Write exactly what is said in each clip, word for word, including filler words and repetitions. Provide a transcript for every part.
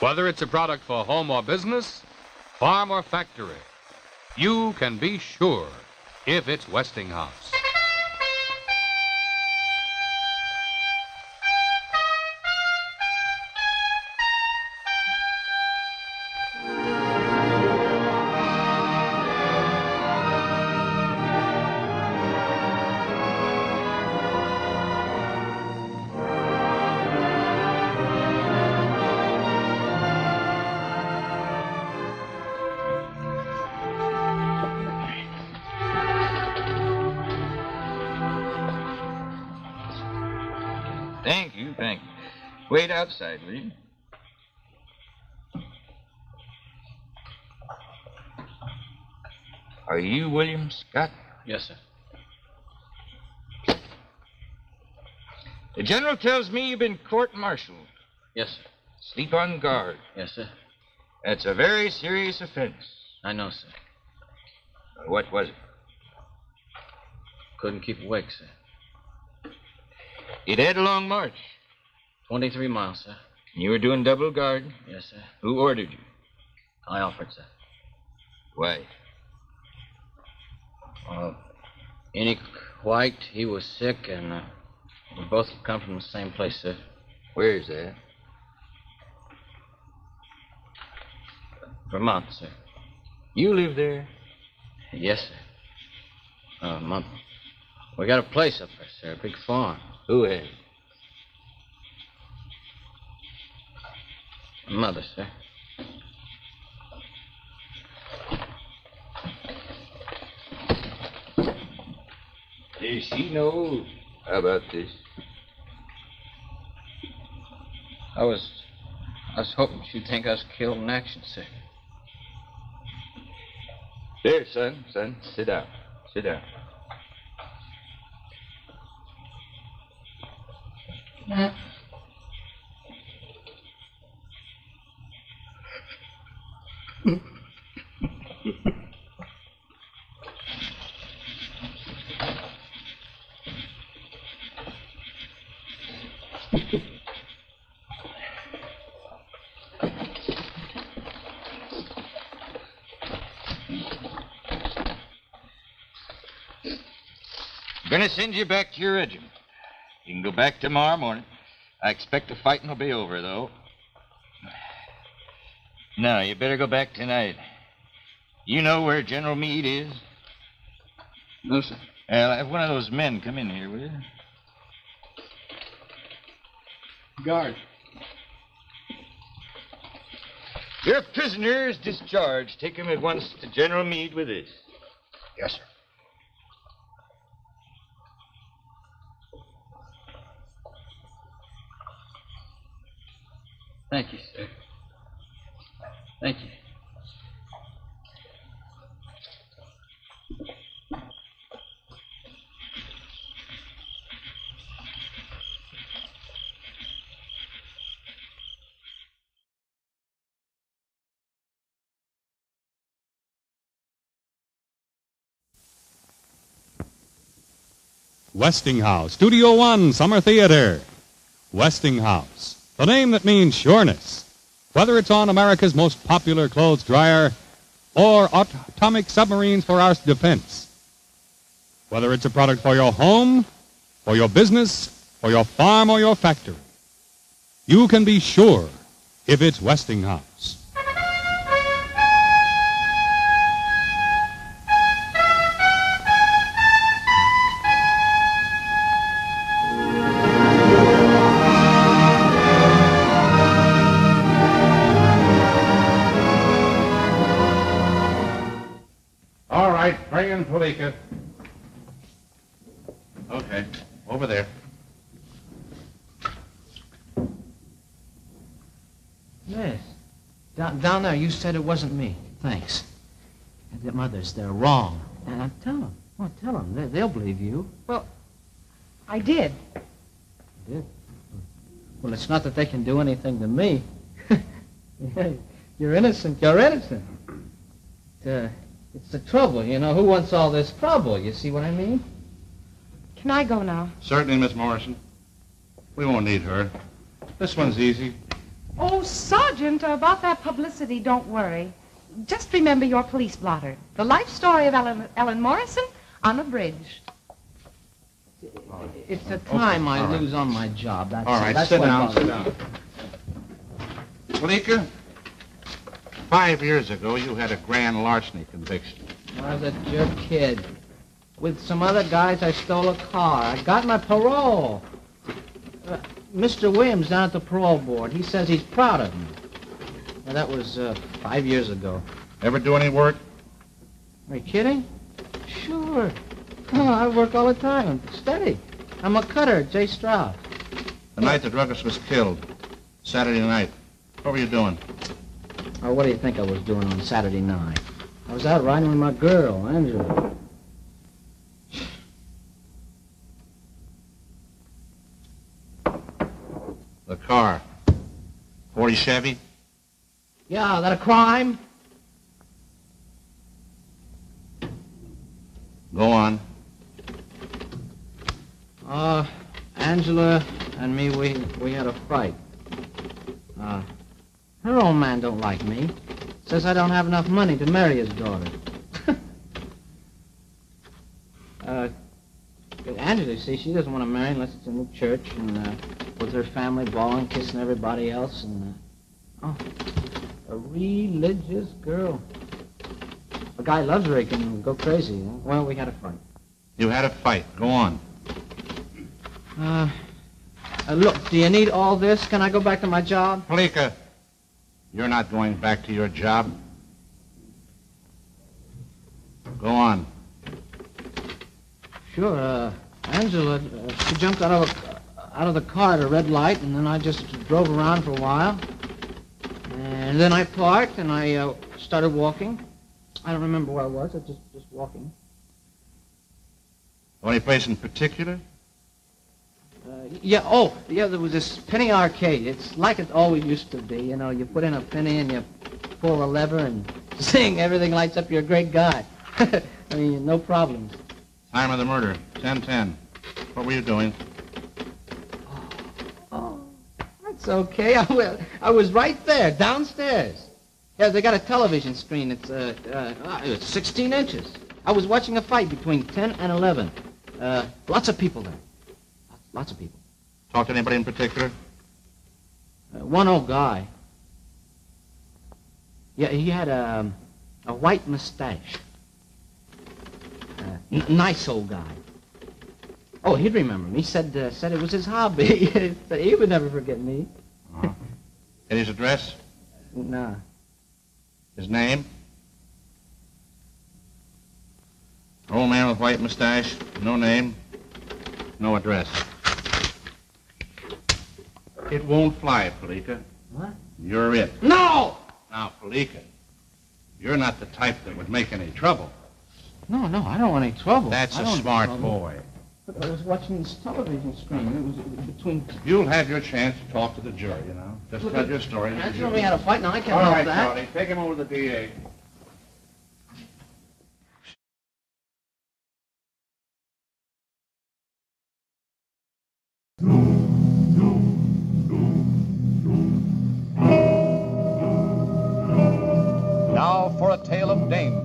Whether it's a product for home or business, farm or factory, you can be sure if it's Westinghouse. Thank you, thank you. Wait outside, will you? Are you William Scott? Yes, sir. The general tells me you've been court-martialed. Yes, sir. Sleep on guard. Yes, sir. That's a very serious offense. I know, sir. What was it? Couldn't keep awake, sir. You'd had a long march. Twenty-three miles, sir. You were doing double guard? Yes, sir. Who ordered you? I offered, sir. Why? Uh, Enoch White, he was sick, and uh, we both come from the same place, sir. Where's that? Vermont, sir. You live there? Yes, sir. Uh, month. We got a place up there, sir, a big farm. Who has? Mother, sir. Does she know about this? I was... I was hoping she'd think I was killed in action, sir. There, son, son, sit down. Sit down. I'm going to send you back to your regiment. You can go back tomorrow morning. I expect the fighting will be over, though. No, you better go back tonight. You know where General Meade is? No, sir. Well, have one of those men come in here, will you? Guard. Your prisoner is discharged. Take him at once to General Meade with this. Yes, sir. Thank you, sir. Thank you. Westinghouse, Studio One, Summer Theater. Westinghouse, the name that means sureness. Whether it's on America's most popular clothes dryer or atomic submarines for our defense. Whether it's a product for your home, for your business, for your farm or your factory, you can be sure if it's Westinghouse. Bring Polika. Okay, over there. Yes. Down, down there, you said it wasn't me. Thanks. The mothers, they're wrong. And tell them. Oh, tell them. They, they'll believe you. Well, I did. You did? Well, it's not that they can do anything to me. You're innocent. You're innocent. Uh, it's the trouble, you know. Who wants all this trouble? You see what I mean? Can I go now? Certainly, Miss Morrison. We won't need her. This one's easy. Oh, Sergeant, about that publicity, don't worry. Just remember your police blotter. The life story of Ellen, Ellen Morrison on a bridge. It's the time Okay, I all right. lose on my job. That's All right, that's sit what down, bothers sit me. down. Polika, five years ago, you had a grand larceny conviction. I was a jerk kid. With some other guys, I stole a car. I got my parole. Uh, Mister Williams down at the parole board, he says he's proud of me. Now, that was uh, five years ago. Ever do any work? Are you kidding? Sure. Oh, I work all the time. I'm steady. I'm a cutter, J. Strauss. The night the druggist was killed, Saturday night. What were you doing? Oh, what do you think I was doing on Saturday night? I was out riding with my girl, Angela. The car. forty Chevy? Yeah, that a crime? Go on. Uh, Angela and me, we we had a fight. Uh, her old man don't like me. Says I don't have enough money to marry his daughter. uh, Angela, see, she doesn't want to marry unless it's in the church and uh, with her family bawling, kissing everybody else, and uh, oh, a religious girl. A guy loves her, he can go crazy. Huh? Well, we had a fight. You had a fight. Go on. Uh, uh, look, do you need all this? Can I go back to my job? Polika, you're not going back to your job. Go on. Sure. Uh, Angela, uh, she jumped out of a, out of the car at a red light, and then I just drove around for a while. And then I parked, and I uh, started walking. I don't remember where I was. I was just just walking. Any place in particular? Uh, yeah. Oh, yeah. There was this penny arcade. It's like it always used to be. You know, you put in a penny and you pull a lever and sing. Everything lights up. You're a great guy. I mean, no problems. Time of the murder, ten ten. What were you doing? Oh, that's okay. I, wa- I was right there, downstairs. Yeah, they got a television screen. It's uh, uh, it's sixteen inches. I was watching a fight between ten and eleven. Uh, lots of people there. Lots of people. Talk to anybody in particular? Uh, one old guy. Yeah, he had a, a white mustache. Uh, n- nice old guy. Oh, he'd remember me. He said, uh, said it was his hobby. He would never forget me. Uh-huh. Get his address? Nah. His name? Old man with white mustache, no name, no address. It won't fly, Polika. What? You're it. No! Now, Polika, you're not the type that would make any trouble. No, no, I don't want any trouble. That's I a don't smart want trouble. boy. But I was watching this television screen. It was between... You'll have your chance to talk to the jury, you know. Just Look tell at- your story. to the Angela, jury. we had a fight. Now I can't All help right, that. Charlie, take him over to the D A. Now for a tale of danger.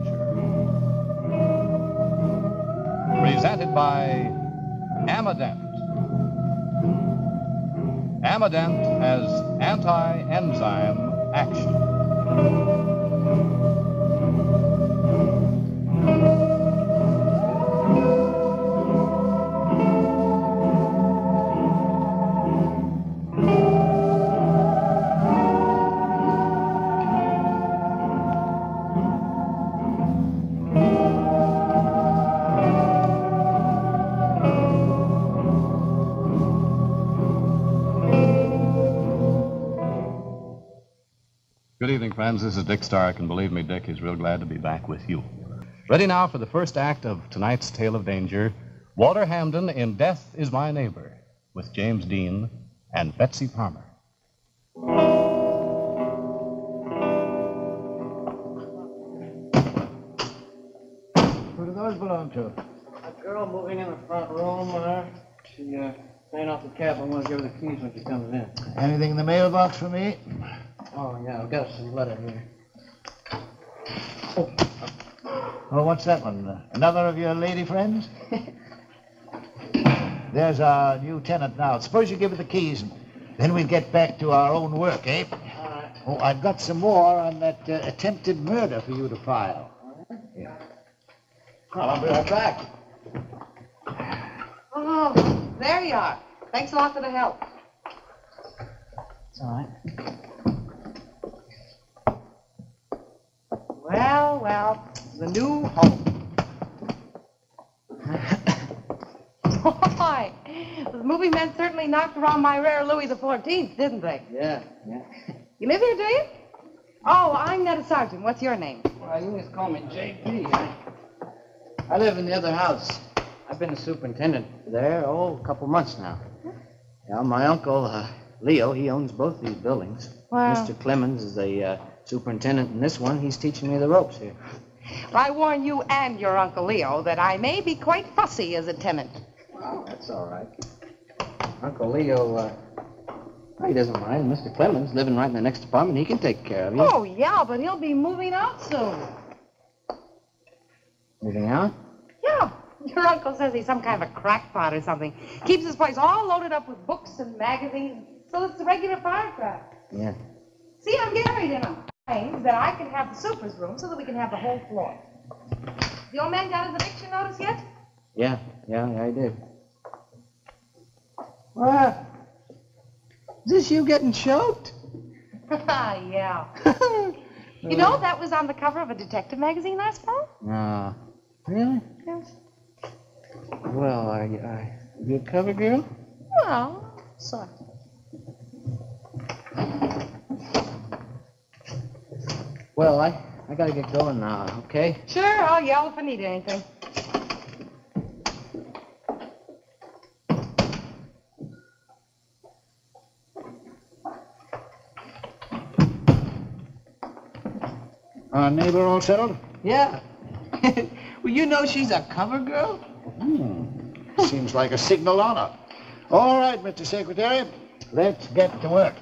Presented by Amadent. Amadent has anti-enzyme action. Good evening, friends. This is Dick Stark, and believe me, Dick is real glad to be back with you. Ready now for the first act of tonight's Tale of Danger, Walter Hamden in Death is My Neighbor, with James Dean and Betsy Palmer. Who do those belong to? A girl moving in the front room there. She, uh, paying off the cab. I want to give her the keys when she comes in. Anything in the mailbox for me? Oh, yeah, I've got some letter here. Oh, oh what's that one? Uh, another of your lady friends? There's our new tenant now. Suppose you give her the keys, and then we'll get back to our own work, eh? All right. Oh, I've got some more on that uh, attempted murder for you to file. Yeah. Well, I'll be right back. Oh, there you are. Thanks a lot for the help. It's all right. Well, well, the new home. Boy, those movie men certainly knocked around my rare Louis the fourteenth, didn't they? Yeah, yeah. You live here, do you? Oh, I'm Netta Sargent. What's your name? Well, you just call me J P. I, I live in the other house. I've been a superintendent there, oh, a couple months now. Yeah, my uncle, uh, Leo, he owns both these buildings. Wow. Mister Clemens is a uh, superintendent in this one. He's teaching me the ropes here. Well, I warn you and your Uncle Leo that I may be quite fussy as a tenant. Oh, that's all right. Uncle Leo, uh, he doesn't mind. Mister Clemens living right in the next apartment. He can take care of you. Oh, yeah, but he'll be moving out soon. Moving out? Yeah. Your uncle says he's some kind of a crackpot or something. Keeps his place all loaded up with books and magazines, so it's a regular firecracker. Yeah. See, I'm married in a claims that I can have the super's room so that we can have the whole floor. The old man got his eviction notice yet? Yeah, yeah, yeah, I did. What? Is this you getting choked? Yeah. You know, that was on the cover of a detective magazine last fall? Uh, really? Yes. Well, are you, are you a cover girl? Well, sort of. Well, I, I gotta get going now, okay? Sure, I'll yell if I need anything. Our neighbor all settled? Yeah. Well, you know she's a cover girl? Hmm. Seems like a signal honor. All right, Mister Secretary, let's get to work.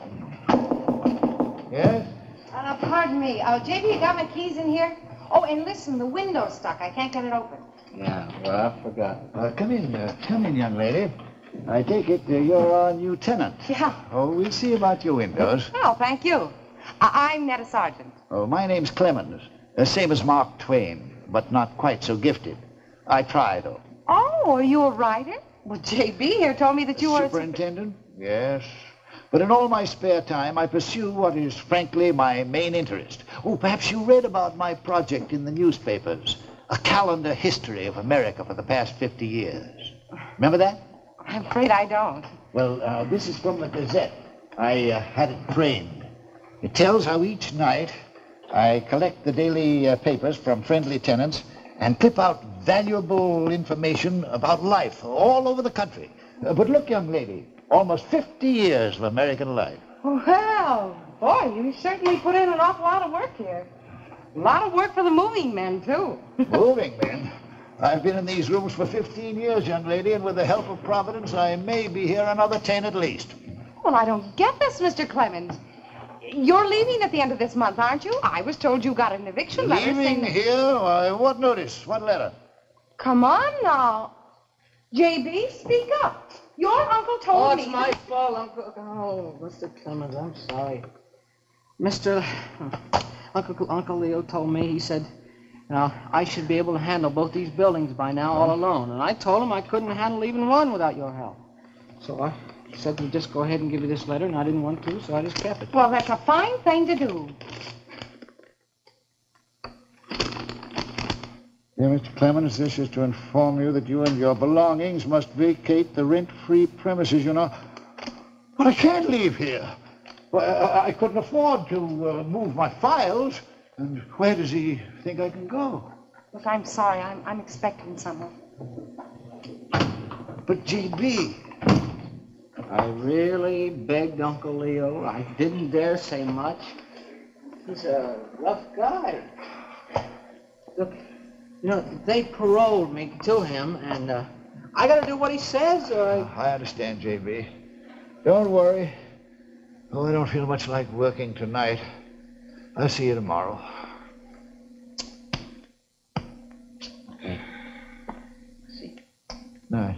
Yes? Uh, pardon me. Uh, J B, you got my keys in here? Oh, and listen, the window's stuck. I can't get it open. Yeah, well, I forgot. Uh, come in, uh, come in, young lady. I take it uh, you're our new tenant. Yeah. Oh, we'll see about your windows. Oh, thank you. Uh, I'm Netta Sargent. Oh, my name's Clemens. Uh, same as Mark Twain, but not quite so gifted. I try, though. Oh, are you a writer? Well, J B here told me that you were a... Superintendent? Yes. But in all my spare time, I pursue what is, frankly, my main interest. Oh, perhaps you read about my project in the newspapers. A calendar history of America for the past fifty years. Remember that? I'm afraid I don't. Well, uh, this is from the Gazette. I uh, had it framed. It tells how each night I collect the daily uh, papers from friendly tenants and clip out valuable information about life all over the country. Uh, but look, young lady, almost fifty years of American life. Well, boy, you certainly put in an awful lot of work here. A lot of work for the moving men, too. Moving men? I've been in these rooms for fifteen years, young lady, and with the help of Providence, I may be here another ten at least. Well, I don't get this, Mister Clemens. You're leaving at the end of this month, aren't you? I was told you got an eviction letter saying... Leaving here? Why, what notice? What letter? Come on now. J B, speak up. Your uncle told Oh, me... it's my that- fault, Uncle. Oh, Mister Clemens, I'm sorry. Mister Uncle Uncle Leo told me, he said, you know, I should be able to handle both these buildings by now all alone. And I told him I couldn't handle even one without your help. So I said to just go ahead and give you this letter, and I didn't want to, so I just kept it. Well, that's a fine thing to do. Dear Mister Clemens, this is to inform you that you and your belongings must vacate the rent-free premises, you know. But I can't leave here. Well, I, I couldn't afford to uh, move my files. And where does he think I can go? Look, I'm sorry. I'm, I'm expecting someone. But, J B... I really begged Uncle Leo. I didn't dare say much. He's a rough guy. Look, you know, they paroled me to him, and uh, I got to do what he says, or I... I understand, J B. Don't worry. Oh, I don't feel much like working tonight. I'll see you tomorrow. Okay. See. Night.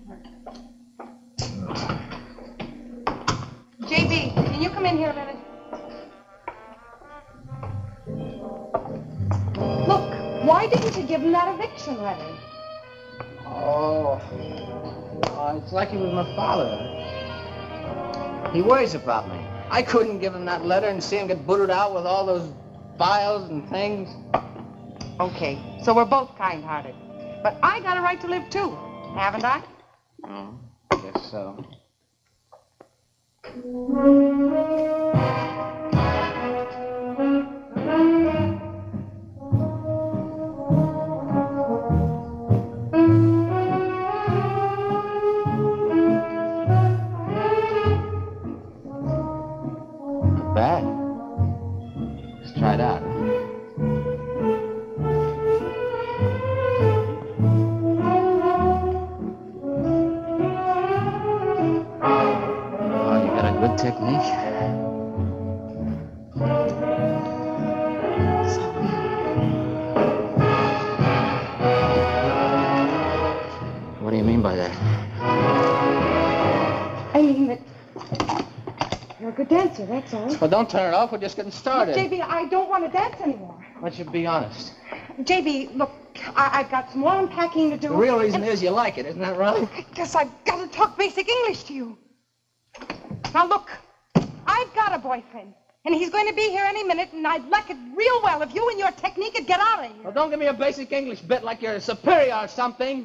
J B, can you come in here a minute? Look, why didn't you give him that eviction letter? Oh. Oh, it's like he was my father. He worries about me. I couldn't give him that letter and see him get booted out with all those files and things. Okay, so we're both kind-hearted. But I got a right to live, too. Haven't I? Oh, I guess so. Not bad. Let's try it out. Oh, you got a good technique. What do you mean by that? I mean that you're a good dancer, that's all. Well, don't turn it off. We're just getting started. J B, I don't want to dance anymore. Why don't you be honest? J B, look, I- I've got some more unpacking to do. The real reason and is you like it, isn't that right? I guess I've got to talk basic English to you. Now, look, I've got a boyfriend, and he's going to be here any minute, and I'd like it real well if you and your technique could get out of here. Well, don't give me a basic English bit like you're superior or something.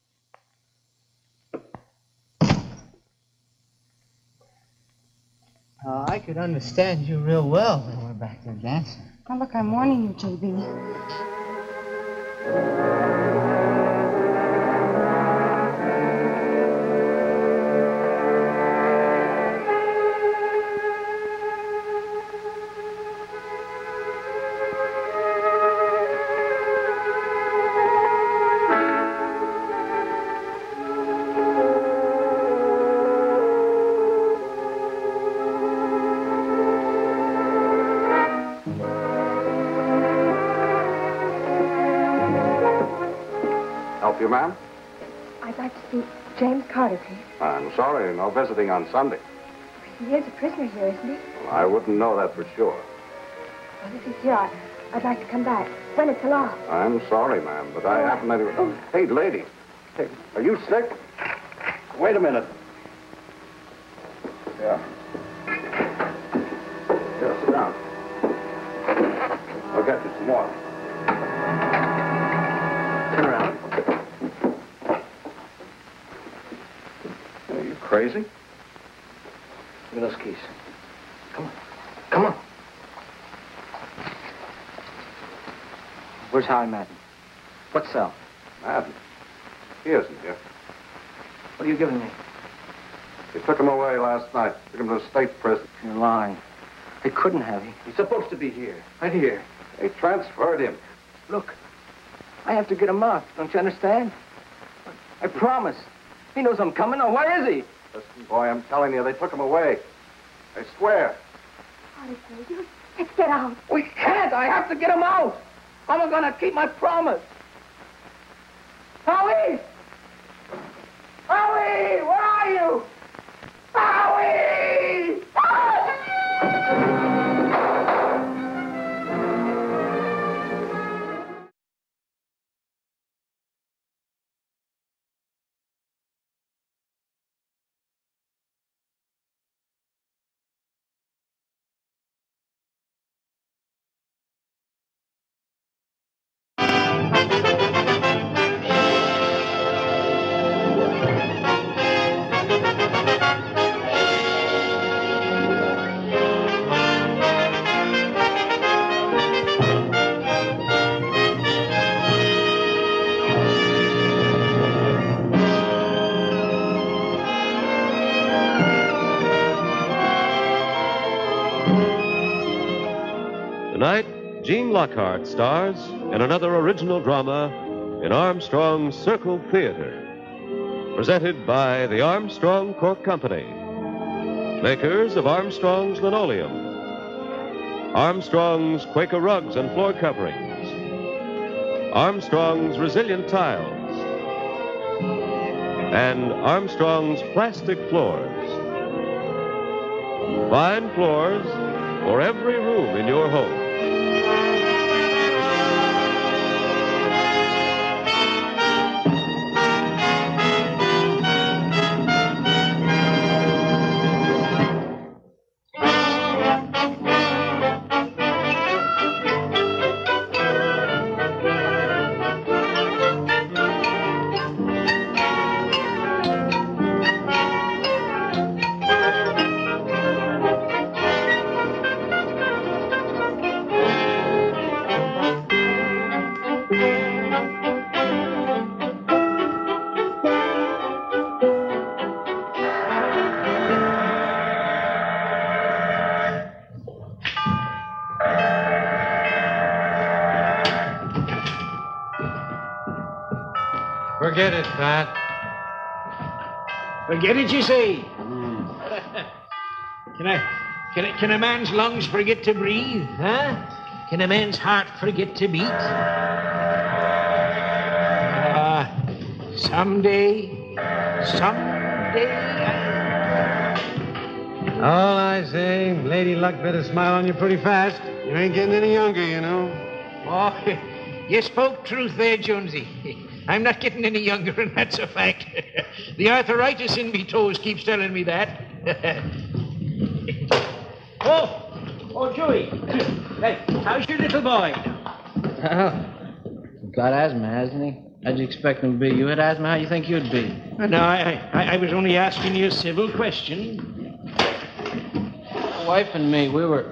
Oh, I could understand you real well when we're back there dancing. Now, look, I'm warning you, J B. Help you, ma'am? I'd like to see James Carter, please. I'm sorry, no visiting on Sunday. He is a prisoner here, isn't he? Well, I wouldn't know that for sure. Well, if he's here, I, I'd like to come back. When it's allowed. I'm sorry, ma'am, but I happen to... Oh, hey, lady. Hey, are you sick? Wait a minute. Yeah. Yeah, sit down. I'll get you some water. Turn around. Are you crazy? Look at those keys. Come on. Come on. Where's Howie Madden? What cell? Madden? He isn't here. What are you giving me? They took him away last night. Took him to the state prison. You're lying. They couldn't have. He. He's supposed to be here. Right here. They transferred him. Look. I have to get him out. Don't you understand? I promise. He knows I'm coming. Now, where is he? Listen, boy, I'm telling you, they took him away. I swear. Carter, please. Let's get out. We can't. I have to get him out. How am I going to keep my promise? Howie! Howie! Where are you? Howie! Ah! Tonight, Gene Lockhart stars in another original drama in Armstrong's Circle Theater, presented by the Armstrong Cork Company. makers of Armstrong's linoleum, Armstrong's Quaker rugs and floor coverings, Armstrong's resilient tiles, and Armstrong's plastic floors. Fine floors for every room in your home. Forget it, Pat. Forget it, you say? Can I, can I, can a man's lungs forget to breathe, huh? Can a man's heart forget to beat? Ah, uh, someday, someday. I... All I say, Lady Luck better smile on you pretty fast. You ain't getting any younger, you know. Oh, you spoke truth there, Jonesy. I'm not getting any younger, and that's a fact. The arthritis in me toes keeps telling me that. oh, oh, Joey. Hey, how's your little boy? Oh, got asthma, hasn't he? How'd you expect him to be? You had asthma, how you think you'd be? No, I, I, I was only asking you a civil question. My wife and me, we were...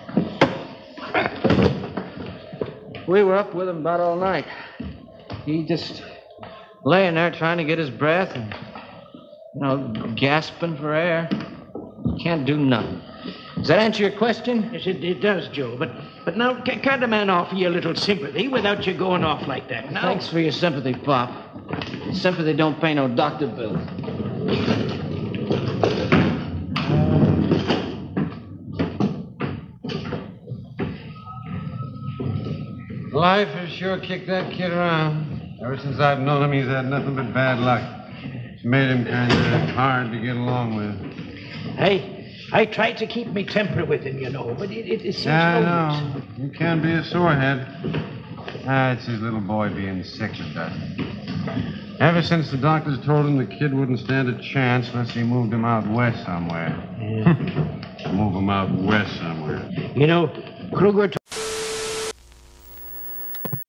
We were up with him about all night. He just laying there trying to get his breath and, you know, gasping for air. Can't do nothing. Does that answer your question? Yes, it, it does, Joe. But but now, ca- can't a man offer you a little sympathy without you going off like that? Now? Thanks for your sympathy, Pop. Sympathy don't pay no doctor bills. Life has sure kicked that kid around. Ever since I've known him, he's had nothing but bad luck. It's made him kind of hard to get along with. I, I tried to keep me temper with him, you know, but it, it, it seems Yeah, I no know. use. You can be a sorehead. Ah, it's his little boy being sick that does it. Ever since the doctors told him the kid wouldn't stand a chance unless he moved him out west somewhere. Yeah. Move him out west somewhere. You know, Kruger